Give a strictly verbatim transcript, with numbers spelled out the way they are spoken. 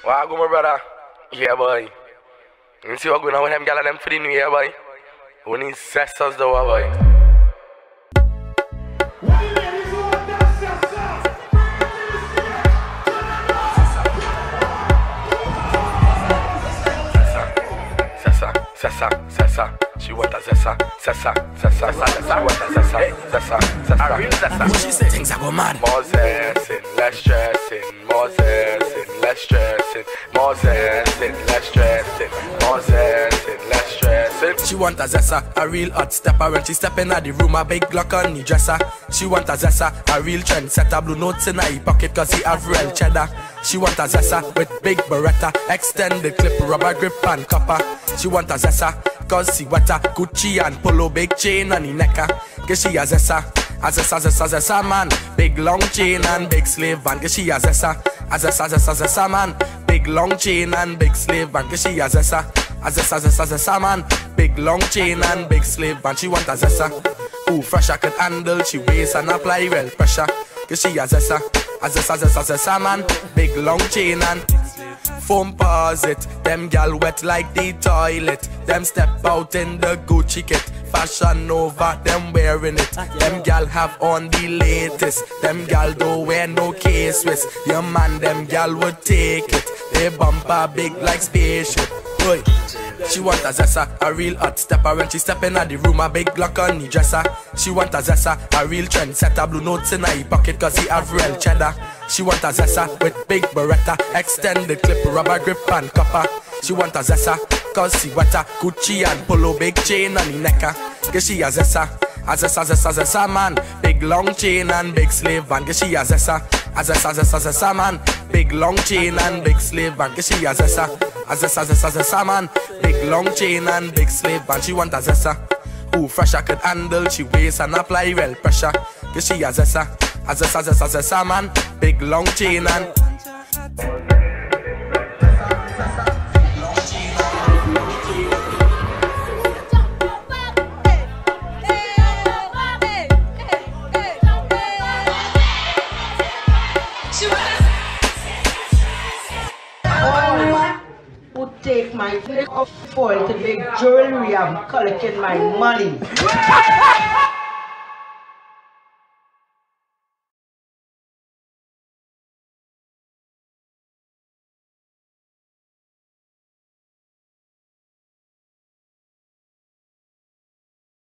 Wow, go my brother. Yeah, boy. You see what going on with them gal and them for the new year, boy? We need sisters though, boy. Sessa, Sessa, she want a Sessa, Sessa, Sessa, Sessa, want a Sessa, Sessa, Sessa, a real Sessa. What she say? Things are go mad. More zessing, less stressing, more zessing, less stressing, more zessing, less stressing, more zessing, less stressing. She want a Zessa, a real hot stepper. When she step in the room, a big Glock on the dresser. She want a Zessa, a real trend setter. Blue notes in her pocket cause he have real cheddar. She want a Zessa with big Beretta, extended clip, rubber grip and copper. She want a Zessa cause she wetter, Gucci and polo, big chain on the necker. Cause she a Zessa, a Zessa, Zessa, Zessa man. Big long chain and big slave van. Cause she a Zessa, a Zessa, Zessa, Zessa man. Big long chain and big slave van. Cause she a Zessa, a Zessa, Zessa, Zessa man. Big long chain and big slave van. She want a Zessa who fresh I could handle. She weighs and apply real pressure. Cause she a Zessa, a Zessa, Zessa, Zessa man. Big long chain and foam pause it. Them gal wet like the toilet. Them step out in the Gucci kit. Fashion over, them wearing it. Them gal have on the latest. Them gal don't wear no K-Swiss. Your man, them gal would take it. They bumper big like spaceship. Boy, she want a Zessa, a real hot stepper. When she step in the room, a big Glock on the dresser. She want a Zessa, a real trend setter. Blue notes in her pocket cause he have real cheddar. She want a Zessa with big Beretta, extended clip, rubber grip and copper. She want a Zessa cause she wetter, Gucci and polo, big chain on the necker. Cause she a Zessa, a Zessa, Zessa, Zessa man. Big long chain and big slave van. Cause she a Zessa, a Zessa, Zessa, Zessa man. Big long chain and big slave van. Cause she a Zessa, a Zessa, Zessa, Zessa man. Big long chain and big slave van. She want a Zessa who fresh I could handle. She weighs and apply real pressure. Cause she a Zessa, a Zessa, Zessa, Zessa man. Big long chain and take my off for the big jewelry, I'm collecting my money.